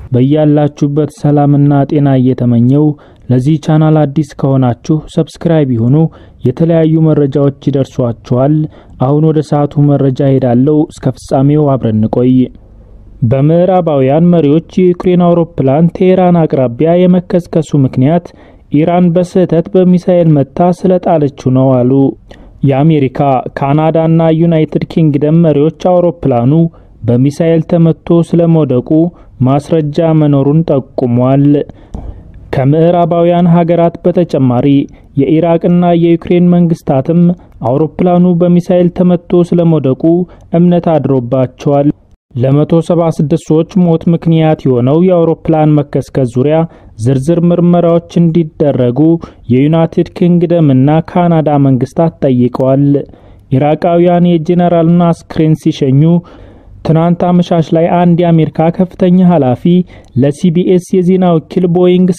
በያላችሁበት ሰላምና ጤና እየተመኘው ለዚህ ቻናል አዲስ ከሆናችሁ ሰብስክራይብ ይሁኑ። የተለያዩ መረጃዎች ይደርሷችኋል። አሁን ወደ ሰዓቱ መረጃ ሄዳለው። እስከ ፍጻሜው አብረን ቆይ። በምዕራባውያን መሪዎች የዩክሬን አውሮፕላን ቴህራን አቅራቢያ የመከስከሱ ምክንያት ኢራን በስህተት በሚሳኤል መታ ስለጣለችው ነው አሉ። የአሜሪካ፣ ካናዳና ዩናይትድ ኪንግደም መሪዎች አውሮፕላኑ በሚሳኤል ተመቶ ስለመውደቁ ማስረጃ መኖሩን ጠቁሟል። ከምዕራባውያን ሀገራት በተጨማሪ የኢራቅና የዩክሬን መንግስታትም አውሮፕላኑ በሚሳኤል ተመቶ ስለመውደቁ እምነት አድሮባቸዋል። ለ176 ሰዎች ሞት ምክንያት የሆነው የአውሮፕላን መከስከስ ዙሪያ ዝርዝር ምርመራዎች እንዲደረጉ የዩናይትድ ኪንግደም እና ካናዳ መንግስታት ጠይቀዋል። ኢራቃውያን የጄኔራልና አስክሬን ሲሸኙ ትናንት አመሻሽ ላይ አንድ የአሜሪካ ከፍተኛ ኃላፊ ለሲቢኤስ የዜና ወኪል ቦይንግ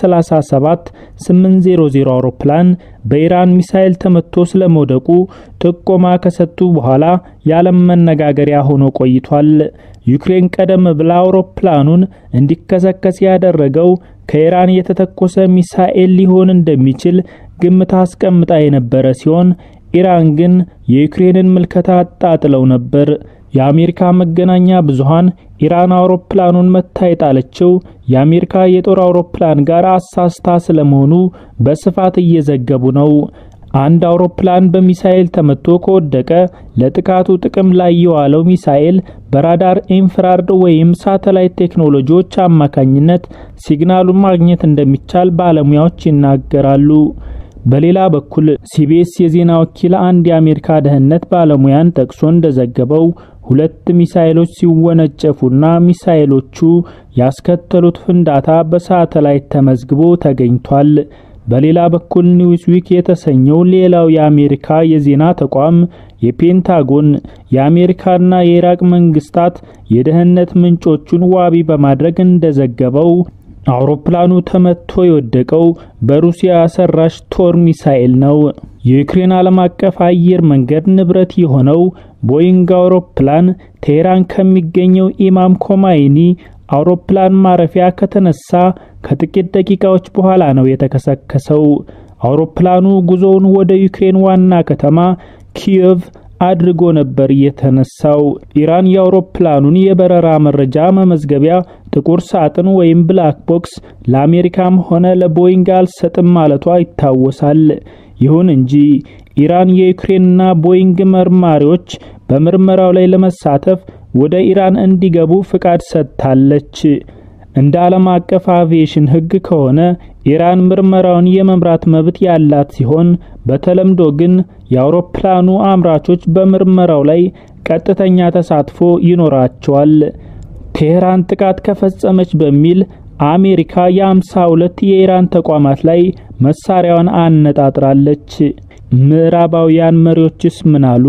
737-800 አውሮፕላን በኢራን ሚሳኤል ተመቶ ስለመውደቁ ጥቆማ ከሰጡ በኋላ ያለም መነጋገሪያ ሆኖ ቆይቷል። ዩክሬን ቀደም ብላ አውሮፕላኑን እንዲከሰከስ ያደረገው ከኢራን የተተኮሰ ሚሳኤል ሊሆን እንደሚችል ግምት አስቀምጣ የነበረ ሲሆን ኢራን ግን የዩክሬንን ምልከታ አጣጥለው ነበር። የአሜሪካ መገናኛ ብዙሃን ኢራን አውሮፕላኑን መታ የጣለችው የአሜሪካ የጦር አውሮፕላን ጋር አሳስታ ስለመሆኑ በስፋት እየዘገቡ ነው። አንድ አውሮፕላን በሚሳኤል ተመቶ ከወደቀ ለጥቃቱ ጥቅም ላይ የዋለው ሚሳኤል በራዳር ኢንፍራሬድ ወይም ሳተላይት ቴክኖሎጂዎች አማካኝነት ሲግናሉን ማግኘት እንደሚቻል ባለሙያዎች ይናገራሉ። በሌላ በኩል ሲቢኤስ የዜና ወኪል አንድ የአሜሪካ ደህንነት ባለሙያን ጠቅሶ እንደዘገበው ሁለት ሚሳኤሎች ሲወነጨፉና ሚሳኤሎቹ ያስከተሉት ፍንዳታ በሳተላይት ተመዝግቦ ተገኝቷል። በሌላ በኩል ኒውስዊክ የተሰኘው ሌላው የአሜሪካ የዜና ተቋም የፔንታጎን የአሜሪካና የኢራቅ መንግስታት የደህንነት ምንጮቹን ዋቢ በማድረግ እንደዘገበው አውሮፕላኑ ተመቶ የወደቀው በሩሲያ ሰራሽ ቶር ሚሳኤል ነው። የዩክሬን ዓለም አቀፍ አየር መንገድ ንብረት የሆነው ቦይንግ አውሮፕላን ቴህራን ከሚገኘው ኢማም ኮማይኒ አውሮፕላን ማረፊያ ከተነሳ ከጥቂት ደቂቃዎች በኋላ ነው የተከሰከሰው። አውሮፕላኑ ጉዞውን ወደ ዩክሬን ዋና ከተማ ኪየቭ አድርጎ ነበር የተነሳው። ኢራን የአውሮፕላኑን የበረራ መረጃ መመዝገቢያ ጥቁር ሳጥን ወይም ብላክ ቦክስ ለአሜሪካም ሆነ ለቦይንግ አልሰጥም ማለቷ ይታወሳል። ይሁን እንጂ ኢራን የዩክሬንና ቦይንግ መርማሪዎች በምርመራው ላይ ለመሳተፍ ወደ ኢራን እንዲገቡ ፍቃድ ሰጥታለች። እንደ ዓለም አቀፍ አቪዬሽን ሕግ ከሆነ ኢራን ምርመራውን የመምራት መብት ያላት ሲሆን በተለምዶ ግን የአውሮፕላኑ አምራቾች በምርመራው ላይ ቀጥተኛ ተሳትፎ ይኖራቸዋል። ቴህራን ጥቃት ከፈጸመች በሚል አሜሪካ የ52 የኢራን ተቋማት ላይ መሳሪያዋን አነጣጥራለች። ምዕራባውያን መሪዎችስ ምን አሉ?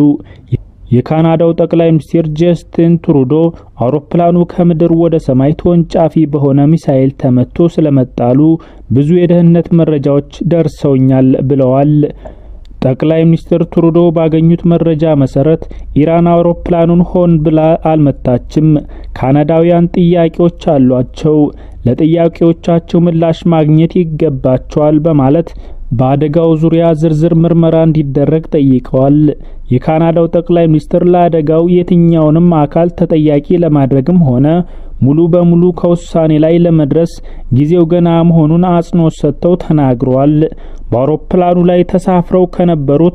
የካናዳው ጠቅላይ ሚኒስትር ጀስቲን ትሩዶ አውሮፕላኑ ከምድር ወደ ሰማይ ተወንጫፊ በሆነ ሚሳኤል ተመቶ ስለመጣሉ ብዙ የደህንነት መረጃዎች ደርሰውኛል ብለዋል። ጠቅላይ ሚኒስትር ትሩዶ ባገኙት መረጃ መሰረት ኢራን አውሮፕላኑን ሆን ብላ አልመታችም። ካናዳውያን ጥያቄዎች አሏቸው፣ ለጥያቄዎቻቸው ምላሽ ማግኘት ይገባቸዋል በማለት በአደጋው ዙሪያ ዝርዝር ምርመራ እንዲደረግ ጠይቀዋል። የካናዳው ጠቅላይ ሚኒስትር ለአደጋው የትኛውንም አካል ተጠያቂ ለማድረግም ሆነ ሙሉ በሙሉ ከውሳኔ ላይ ለመድረስ ጊዜው ገና መሆኑን አጽንኦት ሰጥተው ተናግረዋል። በአውሮፕላኑ ላይ ተሳፍረው ከነበሩት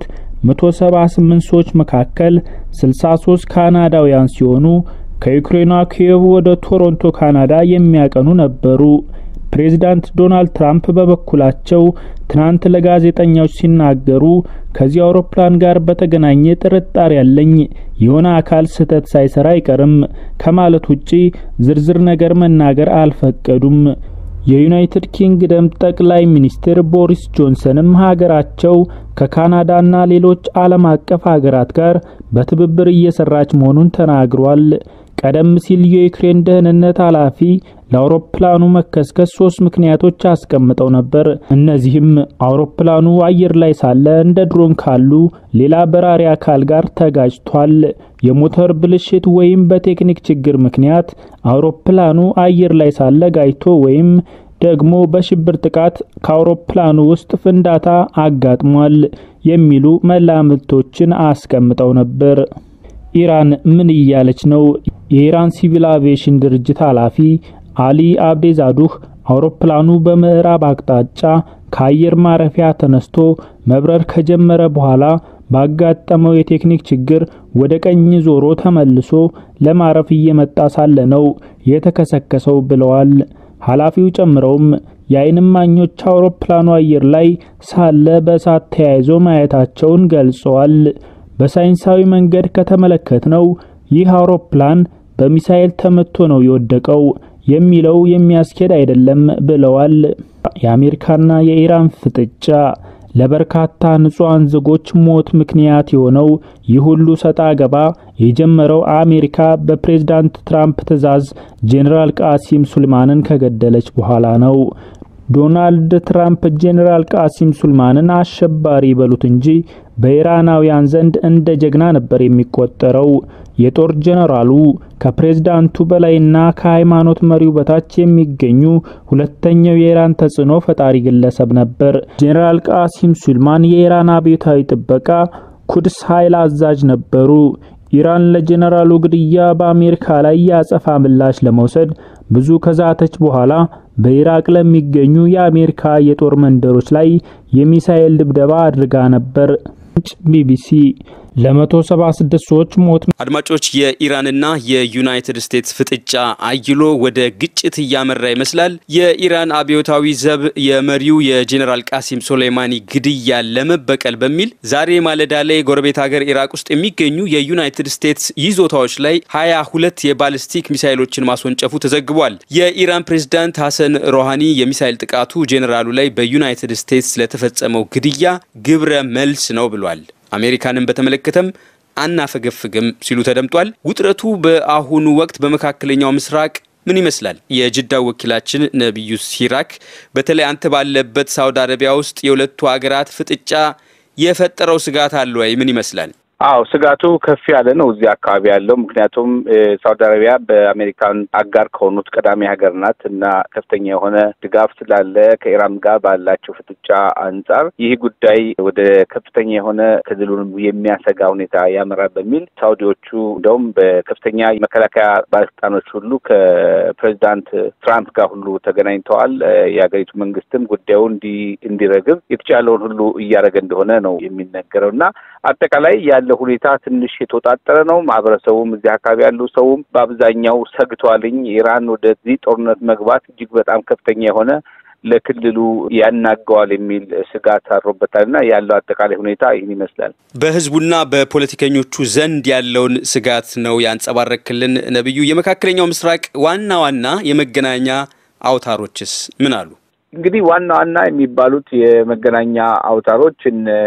178 ሰዎች መካከል 63 ካናዳውያን ሲሆኑ ከዩክሬኗ ኪየቭ ወደ ቶሮንቶ ካናዳ የሚያቀኑ ነበሩ። ፕሬዝዳንት ዶናልድ ትራምፕ በበኩላቸው ትናንት ለጋዜጠኞች ሲናገሩ ከዚህ አውሮፕላን ጋር በተገናኘ ጥርጣሬ ያለኝ የሆነ አካል ስህተት ሳይሰራ አይቀርም ከማለት ውጪ ዝርዝር ነገር መናገር አልፈቀዱም። የዩናይትድ ኪንግደም ጠቅላይ ሚኒስትር ቦሪስ ጆንሰንም ሀገራቸው ከካናዳና ሌሎች ዓለም አቀፍ ሀገራት ጋር በትብብር እየሰራች መሆኑን ተናግሯል። ቀደም ሲል የዩክሬን ደህንነት ኃላፊ ለአውሮፕላኑ መከስከስ 3 ምክንያቶች አስቀምጠው ነበር። እነዚህም አውሮፕላኑ አየር ላይ ሳለ እንደ ድሮን ካሉ ሌላ በራሪ አካል ጋር ተጋጭቷል፣ የሞተር ብልሽት ወይም በቴክኒክ ችግር ምክንያት አውሮፕላኑ አየር ላይ ሳለ ጋጭቶ ወይም ደግሞ በሽብር ጥቃት ከአውሮፕላኑ ውስጥ ፍንዳታ አጋጥሟል የሚሉ መላምቶችን አስቀምጠው ነበር። ኢራን ምን እያለች ነው? የኢራን ሲቪል አቪዬሽን ድርጅት ኃላፊ አሊ አብዴዛዱህ አውሮፕላኑ በምዕራብ አቅጣጫ ከአየር ማረፊያ ተነስቶ መብረር ከጀመረ በኋላ ባጋጠመው የቴክኒክ ችግር ወደ ቀኝ ዞሮ ተመልሶ ለማረፍ እየመጣ ሳለ ነው የተከሰከሰው ብለዋል። ኃላፊው ጨምረውም የዓይን እማኞች አውሮፕላኑ አየር ላይ ሳለ በእሳት ተያይዞ ማየታቸውን ገልጸዋል። በሳይንሳዊ መንገድ ከተመለከትነው ይህ አውሮፕላን በሚሳኤል ተመቶ ነው የወደቀው የሚለው የሚያስኬድ አይደለም ብለዋል። የአሜሪካና የኢራን ፍጥጫ ለበርካታ ንጹሃን ዜጎች ሞት ምክንያት የሆነው ይህ ሁሉ ሰጣ ገባ የጀመረው አሜሪካ በፕሬዝዳንት ትራምፕ ትዕዛዝ ጄኔራል ቃሲም ሱሌማንን ከገደለች በኋላ ነው። ዶናልድ ትራምፕ ጄኔራል ቃሲም ሱሌማንን አሸባሪ ይበሉት እንጂ በኢራናውያን ዘንድ እንደ ጀግና ነበር የሚቆጠረው። የጦር ጄኔራሉ ከፕሬዝዳንቱ በላይና ከሃይማኖት መሪው በታች የሚገኙ ሁለተኛው የኢራን ተጽዕኖ ፈጣሪ ግለሰብ ነበር። ጄኔራል ቃሲም ሱሌማን የኢራን አብዮታዊ ጥበቃ ኩድስ ኃይል አዛዥ ነበሩ። ኢራን ለጄኔራሉ ግድያ በአሜሪካ ላይ ያጸፋ ምላሽ ለመውሰድ ብዙ ከዛተች በኋላ በኢራቅ ለሚገኙ የአሜሪካ የጦር መንደሮች ላይ የሚሳኤል ድብደባ አድርጋ ነበር። ቢቢሲ ለ176 ሰዎች ሞት። አድማጮች የኢራንና የዩናይትድ ስቴትስ ፍጥጫ አይሎ ወደ ግጭት እያመራ ይመስላል። የኢራን አብዮታዊ ዘብ የመሪው የጄኔራል ቃሲም ሱሌማኒ ግድያ ለመበቀል በሚል ዛሬ ማለዳ ላይ ጎረቤት ሀገር ኢራቅ ውስጥ የሚገኙ የዩናይትድ ስቴትስ ይዞታዎች ላይ 22 የባሊስቲክ ሚሳኤሎችን ማስወንጨፉ ተዘግቧል። የኢራን ፕሬዝዳንት ሐሰን ሮሃኒ የሚሳኤል ጥቃቱ ጄኔራሉ ላይ በዩናይትድ ስቴትስ ለተፈጸመው ግድያ ግብረ መልስ ነው ብሏል። አሜሪካንን በተመለከተም አናፈገፍግም ሲሉ ተደምጧል። ውጥረቱ በአሁኑ ወቅት በመካከለኛው ምስራቅ ምን ይመስላል? የጅዳው ወኪላችን ነብዩ ሲራክ በተለይ አንተ ባለበት ሳውዲ አረቢያ ውስጥ የሁለቱ ሀገራት ፍጥጫ የፈጠረው ስጋት አለ ወይ? ምን ይመስላል? አዎ ስጋቱ ከፍ ያለ ነው እዚህ አካባቢ ያለው። ምክንያቱም ሳውዲ አረቢያ በአሜሪካን አጋር ከሆኑት ቀዳሚ ሀገር ናት እና ከፍተኛ የሆነ ድጋፍ ስላለ ከኢራን ጋር ባላቸው ፍጥጫ አንጻር ይህ ጉዳይ ወደ ከፍተኛ የሆነ ክልሉን የሚያሰጋ ሁኔታ ያመራል በሚል ሳውዲዎቹ እንደውም በከፍተኛ መከላከያ ባለስልጣኖች ሁሉ ከፕሬዝዳንት ትራምፕ ጋር ሁሉ ተገናኝተዋል። የሀገሪቱ መንግስትም ጉዳዩ እንዲረግብ የተቻለውን ሁሉ እያደረገ እንደሆነ ነው የሚነገረውና አጠቃላይ ያለው ሁኔታ ትንሽ የተወጣጠረ ነው። ማህበረሰቡም እዚህ አካባቢ ያለው ሰውም በአብዛኛው ሰግቷልኝ። ኢራን ወደዚህ ጦርነት መግባት እጅግ በጣም ከፍተኛ የሆነ ለክልሉ ያናጋዋል የሚል ስጋት አሮበታልና ያለው አጠቃላይ ሁኔታ ይህን ይመስላል። በህዝቡና በፖለቲከኞቹ ዘንድ ያለውን ስጋት ነው ያንጸባረክልን ነብዩ። የመካከለኛው ምስራቅ ዋና ዋና የመገናኛ አውታሮችስ ምን አሉ? እንግዲህ ዋና ዋና የሚባሉት የመገናኛ አውታሮች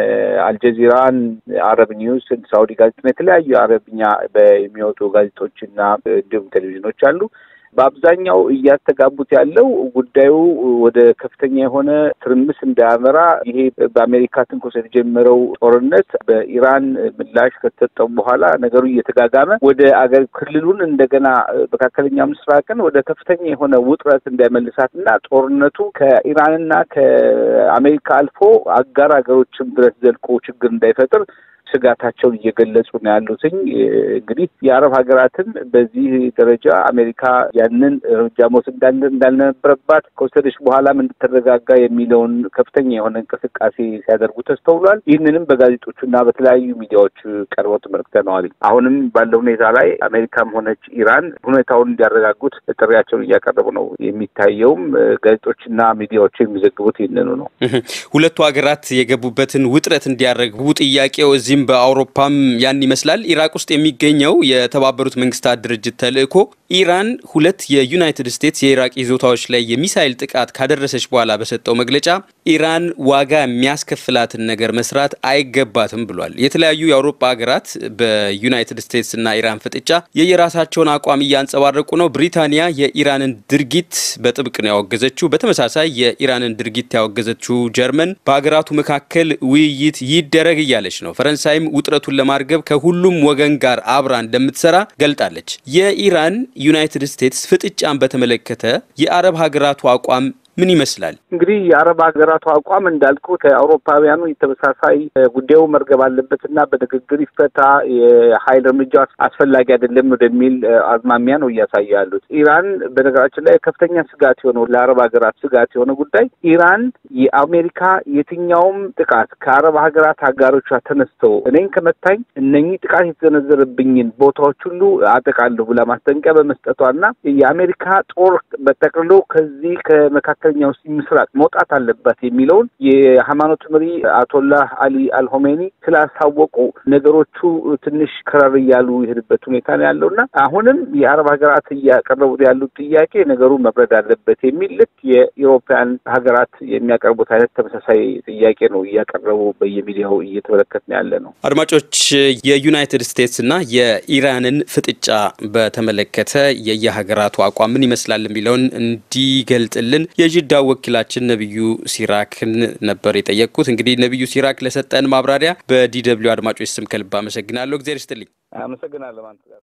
አልጀዚራን፣ አረብ ኒውስ፣ ሳውዲ ጋዜጣ፣ የተለያዩ አረብኛ በሚወጡ ጋዜጦችና እንዲሁም ቴሌቪዥኖች አሉ። በአብዛኛው እያስተጋቡት ያለው ጉዳዩ ወደ ከፍተኛ የሆነ ትርምስ እንዳያመራ ይሄ በአሜሪካ ትንኮሳ የተጀመረው ጦርነት በኢራን ምላሽ ከተሰጠው በኋላ ነገሩ እየተጋጋመ ወደ አገር ክልሉን እንደገና መካከለኛ ምስራቅን ወደ ከፍተኛ የሆነ ውጥረት እንዳይመልሳትና ጦርነቱ ከኢራንና ከአሜሪካ አልፎ አጋር ሀገሮችም ድረስ ዘልቆ ችግር እንዳይፈጥር ስጋታቸውን እየገለጹ ነው ያሉት። እንግዲህ የአረብ ሀገራትን በዚህ ደረጃ አሜሪካ ያንን እርምጃ መውሰድ እንዳልነበረባት ከወሰደች በኋላም እንድትረጋጋ የሚለውን ከፍተኛ የሆነ እንቅስቃሴ ሲያደርጉ ተስተውሏል። ይህንንም በጋዜጦቹና በተለያዩ ሚዲያዎች ቀርበው ተመልክተናል። አሁንም ባለው ሁኔታ ላይ አሜሪካም ሆነች ኢራን ሁኔታውን እንዲያረጋጉት ጥሪያቸውን እያቀረቡ ነው የሚታየውም። ጋዜጦችና ሚዲያዎች የሚዘግቡት ይህንኑ ነው። ሁለቱ ሀገራት የገቡበትን ውጥረት እንዲያረግቡ ጥያቄው በአውሮፓም ያን ይመስላል። ኢራቅ ውስጥ የሚገኘው የተባበሩት መንግስታት ድርጅት ተልእኮ ኢራን ሁለት የዩናይትድ ስቴትስ የኢራቅ ይዞታዎች ላይ የሚሳኤል ጥቃት ካደረሰች በኋላ በሰጠው መግለጫ ኢራን ዋጋ የሚያስከፍላትን ነገር መስራት አይገባትም ብሏል። የተለያዩ የአውሮፓ ሀገራት በዩናይትድ ስቴትስ እና ኢራን ፍጥጫ የየራሳቸውን አቋም እያንጸባረቁ ነው። ብሪታንያ የኢራንን ድርጊት በጥብቅ ነው ያወገዘችው። በተመሳሳይ የኢራንን ድርጊት ያወገዘችው ጀርመን በሀገራቱ መካከል ውይይት ይደረግ እያለች ነው። ፈረንሳይም ውጥረቱን ለማርገብ ከሁሉም ወገን ጋር አብራ እንደምትሰራ ገልጣለች። የኢራን ዩናይትድ ስቴትስ ፍጥጫን በተመለከተ የአረብ ሀገራቱ አቋም ምን ይመስላል? እንግዲህ የአረብ ሀገራቱ አቋም እንዳልኩት አውሮፓውያኑ የተመሳሳይ ጉዳዩ መርገብ አለበትና በንግግር ይፈታ፣ የኃይል እርምጃ አስፈላጊ አይደለም ወደሚል አዝማሚያ ነው እያሳዩ ያሉት። ኢራን በነገራችን ላይ ከፍተኛ ስጋት የሆነው ለአረብ ሀገራት ስጋት የሆነ ጉዳይ ኢራን የአሜሪካ የትኛውም ጥቃት ከአረብ ሀገራት አጋሮቿ ተነስተው እኔን ከመታኝ እነኚህ ጥቃት የተዘነዘረብኝን ቦታዎች ሁሉ አጠቃለሁ ብላ ማስጠንቀቂያ በመስጠቷና የአሜሪካ ጦር በጠቅልሎ ከዚህ ከመካከለኛው ምስራቅ መውጣት አለበት የሚለውን የሃይማኖት መሪ አያቶላህ አሊ አልሆሜኒ ስላሳወቁ ነገሮቹ ትንሽ ከረር እያሉ የሄዱበት ሁኔታ ነው ያለውና አሁንም የአረብ ሀገራት እያቀረቡት ያሉት ጥያቄ ነገሩ መብረድ አለበት የሚል ልክ የአውሮፓውያን ሀገራት የሚያቀርቡት አይነት ተመሳሳይ ጥያቄ ነው እያቀረቡ በየሚዲያው እየተመለከትን ያለ ነው። አድማጮች፣ የዩናይትድ ስቴትስ እና የኢራንን ፍጥጫ በተመለከተ የየሀገራቱ አቋም ምን ይመስላል የሚለውን እንዲገልጥልን የጅዳ ወኪላችን ነብዩ ሲራክን ነበር የጠየቅኩት። እንግዲህ ነብዩ ሲራክ ለሰጠን ማብራሪያ በዲደብሊው አድማጮች ስም ከልብ አመሰግናለሁ። እግዚአብሔር ይስጥልኝ። አመሰግናለሁ።